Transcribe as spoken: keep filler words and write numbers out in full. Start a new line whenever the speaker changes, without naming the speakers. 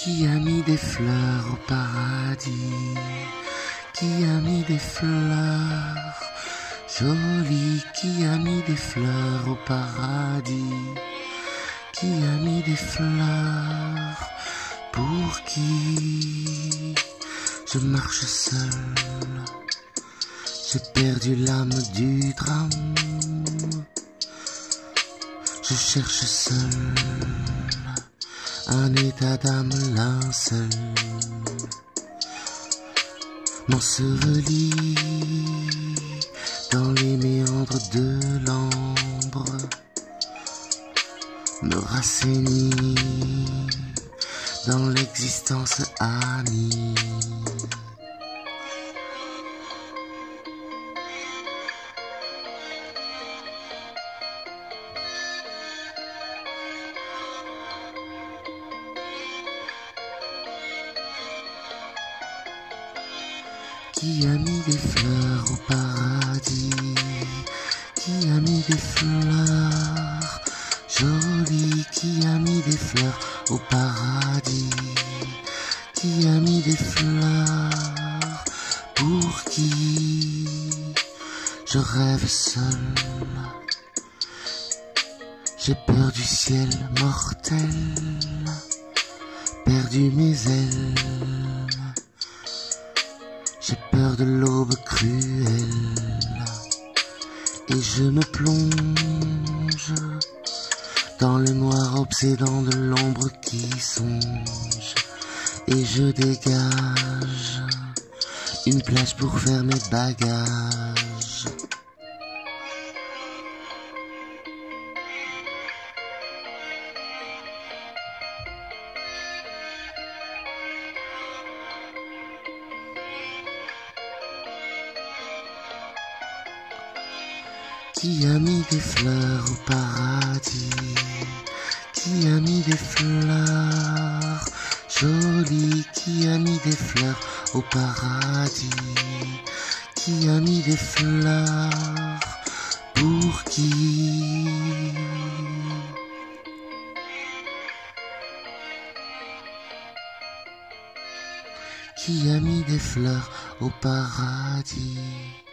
Qui a mis des fleurs au paradis? Qui a mis des fleurs jolies? Qui a mis des fleurs au paradis? Qui a mis des fleurs? Pour qui? Je marche seul, j'ai perdu l'âme du drame. Je cherche seul un état d'âme, linceul m'ensevelit dans les méandres de l'ambre, me rassainit dans l'existence amie. Qui a mis des fleurs au paradis? Qui a mis des fleurs jolies? Qui a mis des fleurs au paradis? Qui a mis des fleurs? Pour qui? Je rêve seul, j'ai peur du ciel mortel, perdu mes ailes. J'ai peur de l'aube cruelle et je me plonge dans le noir obsédant de l'ombre qui songe, et je dégage une plage pour faire mes bagages. Qui a mis des fleurs au paradis? Qui a mis des fleurs jolies? Qui a mis des fleurs au paradis? Qui a mis des fleurs? Pour qui? Qui a mis des fleurs au paradis?